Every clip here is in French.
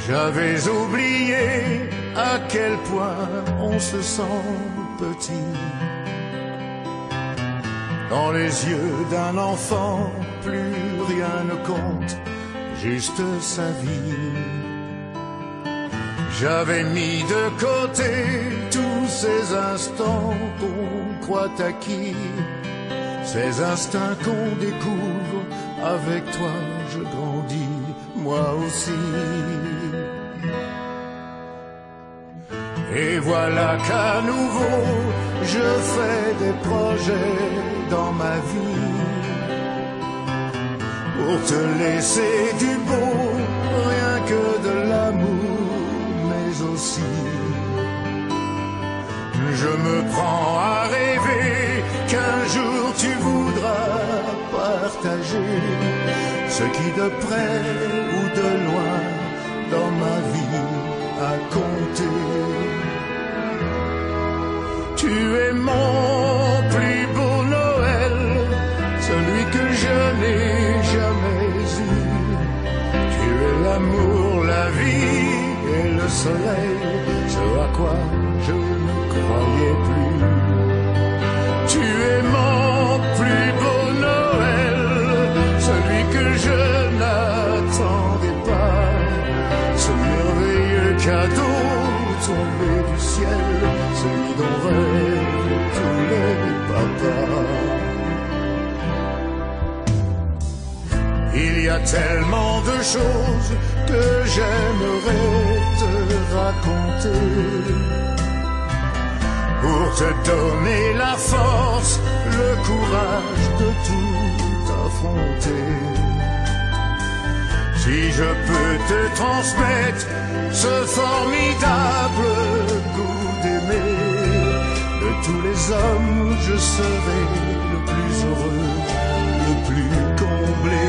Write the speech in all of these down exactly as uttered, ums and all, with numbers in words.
J'avais oublié à quel point on se sent petit. Dans les yeux d'un enfant, plus rien ne compte, juste sa vie. J'avais mis de côté tous ces instants qu'on croit acquis, ces instincts qu'on découvre. Avec toi je grandis, moi aussi. Et voilà qu'à nouveau je fais des projets dans ma vie, pour te laisser du beau, rien que de l'amour, mais aussi je me prends à rêver qu'un jour tu voudras partager ce qui de près ou de loin dans ma vie a compté. Tu es mon plus beau Noël, celui que je n'ai jamais eu. Tu es l'amour, la vie et le soleil, ce à quoi je ne croyais plus. Tu es mon plus beau Noël, celui que je n'attendais pas, ce merveilleux cadeau tombé du ciel, celui dont rêvent tous les papas. Il y a tellement de choses que j'aimerais te raconter, pour te donner la force, le courage de tout affronter. Si je peux te transmettre ce formidable goût d'aimer, de tous les hommes je serai le plus heureux, le plus comblé.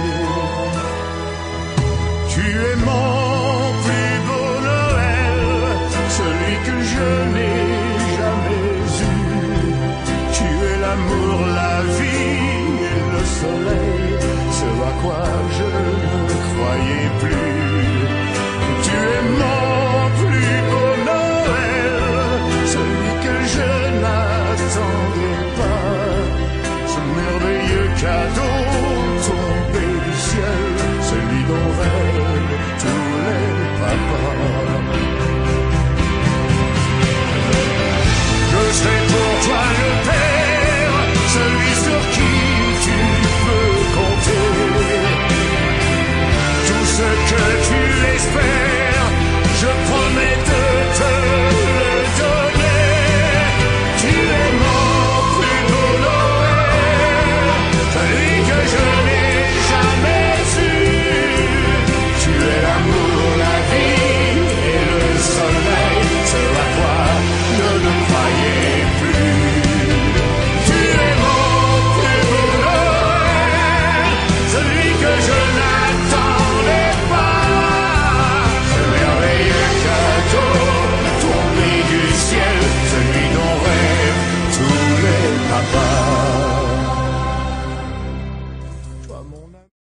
Tu es mon plus beau Noël, celui que je n'ai jamais eu. Tu es l'amour, la vie et le soleil, ce à quoi je ne croyais plus. Tu es mon plus beau Noël, celui que je n'attendais pas, ce merveilleux cadeau tombé du ciel, celui dont rêvent tous les papas. Je serai pour toi le père, celui sur qui tu peux compter. Tout ce que tu espères, je promets de te le donner. Tu es mon plus beau Noël, celui que je n'ai jamais eu. Tu es l'amour, la vie et le soleil, ce à quoi je ne croyais plus. Tu es mon plus beau Noël, celui que je n'attendais pas, ce merveilleux cadeau tombé du ciel, celui dont rêvent tous les papas. Toi, mon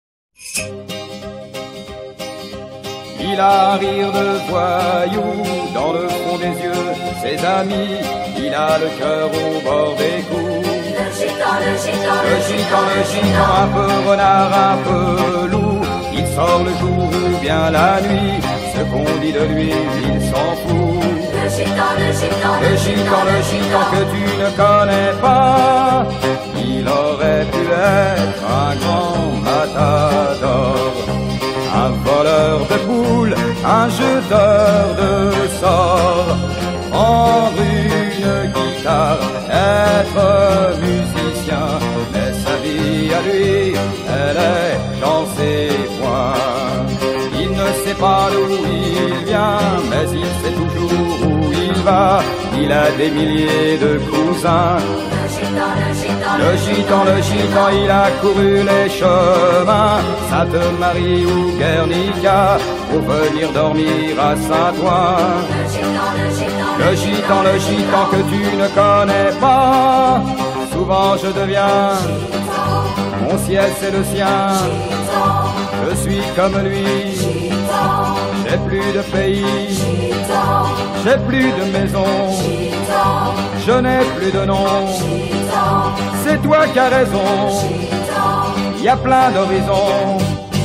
ami. Il a un rire de voyou dans le fond des yeux, ses amis, il a le cœur au bord des coups. Le gitan, le gitan, Le gitan, le gitan, un peu renard, un peu loup, il sort le jour ou bien la nuit, ce qu'on dit de lui, il s'en fout. le gitan, le gitan, Le gitan, le gitan que tu ne connais pas, il aurait pu être un grand matador, un voleur de poules, un jeteur de sorts, prendre une guitare, être musicien, mais sa vie à lui, elle est dans ses poings. Il ne sait pas d'où il vient, mais il sait toujours où il va, il a des milliers de cousins. le gitan, le gitan, Le gitan, le gitan, il a couru les chemins, Sainte-Marie ou Guernica, pour venir dormir à Saint-Ouen. le gitan, le gitan, Le gitan, le gitan que tu ne connais pas, souvent je deviens, mon ciel c'est le sien, je suis comme lui, j'ai plus de pays, Gitan, j'ai plus de maison, Gitan, je n'ai plus de nom. Gitan, C'est toi qui as raison, Gitan, y a plein d'horizons.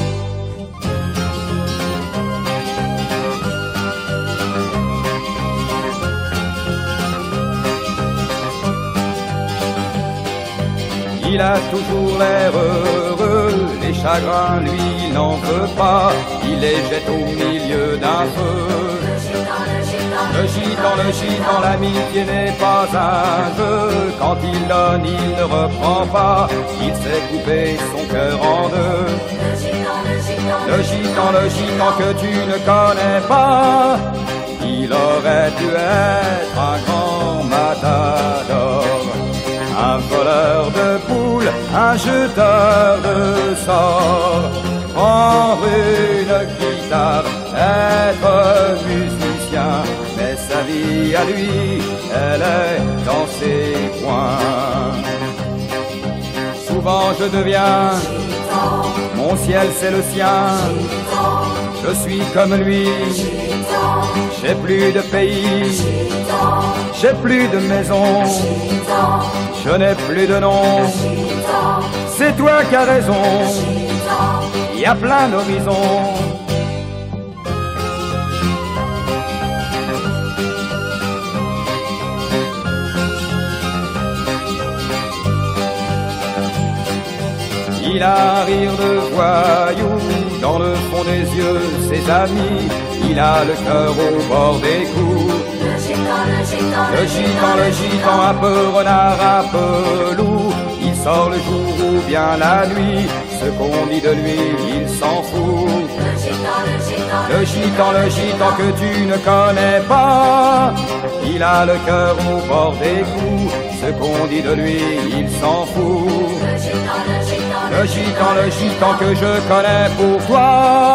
Il a toujours l'air heureux, les chagrins lui il n'en veut pas, il les jette au milieu d'un feu. le gitan, le gitan, Le gitan, le gitan, l'amitié n'est pas un jeu, quand il donne il ne reprend pas, il sait couper son cœur en deux. le gitan, le gitan, Le gitan, le gitan que tu ne connais pas, il aurait pu être un grand matador, un voleur de poules, un jeteur de sorts, prendre une guitare, être musicien, mais sa vie à lui, elle est dans ses coins. Souvent je deviens, mon ciel c'est le sien, je suis comme lui, j'ai plus de pays, j'ai plus de maison, je n'ai plus de nom. C'est toi qui as raison, il y a plein d'horizons. Il a un rire de voyou, dans le fond des yeux, ses amis, il a le cœur au bord des coups. le gitan, le gitan, Le gitan, le gitan, un peu renard, un peu loup, il sort le jour ou bien la nuit, ce qu'on dit de lui, il s'en fout. le gitan, le gitan, Le gitan, le gitan que tu ne connais pas, il a le cœur au bord des coups, ce qu'on dit de lui, il s'en fout. le gitan, le gitan, Le gitan, le gitan que je connais pour toi.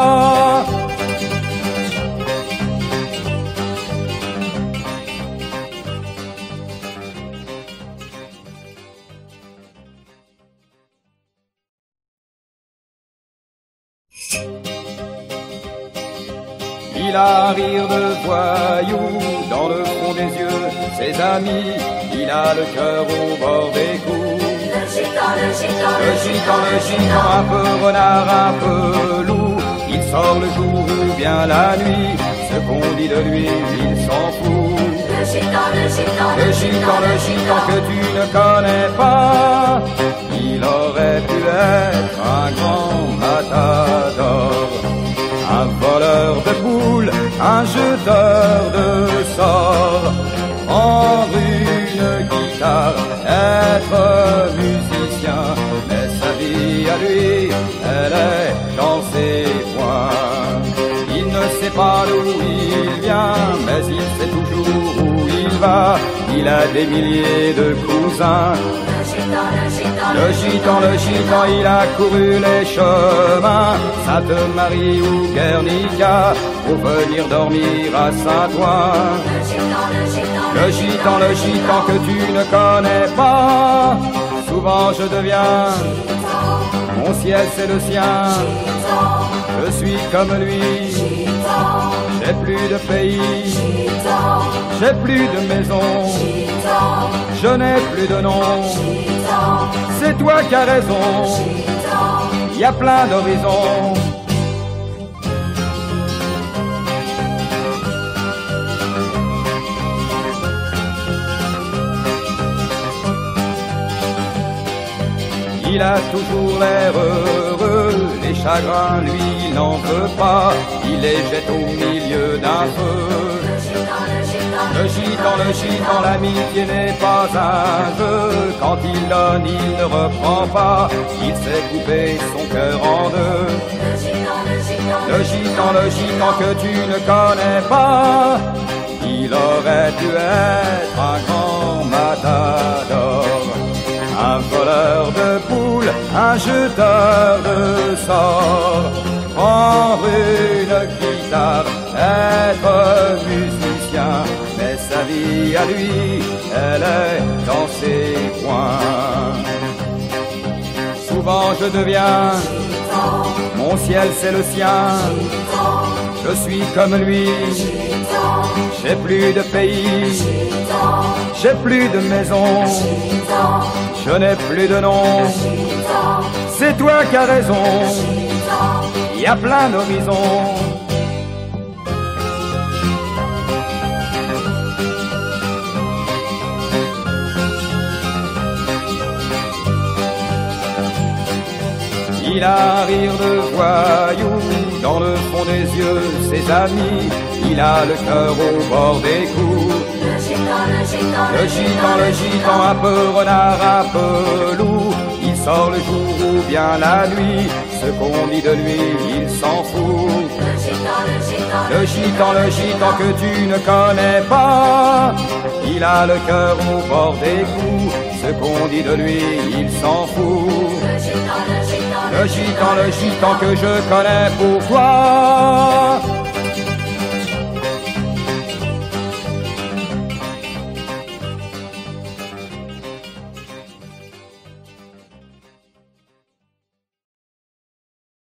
Il a un rire de voyou, dans le fond des yeux, ses amis, il a le cœur au bord des coups. le gitan, le gitan, Le gitan, le gitan, un peu renard, un peu loup, il sort le jour ou bien la nuit, ce qu'on dit de lui, il s'en fout. le gitan, le gitan, Le gitan, le gitan que tu ne connais pas, il aurait pu être un grand matador, un voleur de poules, un jeteur de sorts, prendre une guitare, être musicien, mais sa vie à lui, elle est dans ses poings. Il ne sait pas d'où il vient, mais il sait toujours où il va, il a des milliers de cousins. le gitan, le gitan, Le gitan, le gitan, il a couru les chemins, Sainte-Marie ou Guernica, pour venir dormir à Saint-Ouen. le gitan, le gitan, Le gitan, le gitan que tu ne connais pas, souvent je deviens, mon ciel c'est le sien, je suis comme lui, j'ai plus de pays, j'ai plus de maison, je n'ai plus de nom. C'est toi qui as raison, il y a plein d'horizons. Il a toujours l'air heureux, les chagrins lui il n'en veut pas, il les jette au milieu d'un feu. Le gitan, le gitan, l'amitié n'est pas un jeu, quand il donne il ne reprend pas, il sait couper son cœur en deux. Le gitan, le gitan que tu ne connais pas, il aurait pu être un grand matador, un voleur de poules, un jeteur de sorts, prendre une guitare, être musicien, mais sa vie à lui, elle est dans ses coins. Souvent je deviens, Mon ciel c'est le sien, je suis comme lui. J'ai plus de pays, j'ai plus de maison, je n'ai plus de nom. C'est toi qui as raison, il y a plein d'horizons. Il a un rire de voyou dans le fond des yeux, ses amis. Il a le cœur au bord des coups. Le gitan, le gitan, Le gitan, le gitan, un peu renard, un peu loup. Il sort le jour ou bien la nuit. Ce qu'on dit de lui, il s'en fout. Le gitan, le gitan, Le gitan, le gitan que tu ne connais pas. Il a le cœur au bord des coups. Ce qu'on dit de lui, il s'en fout. le gitan, le gitan, Le gitan, le gitan que je connais pour toi.